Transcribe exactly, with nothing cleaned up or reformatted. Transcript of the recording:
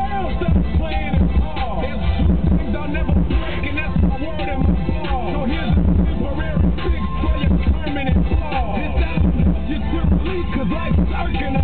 world starts playing it hard. There's two things I'll never break, and that's my word and my ball. So here's a temporary fix for your permanent flaw. This album helps you to release, cause life's irking.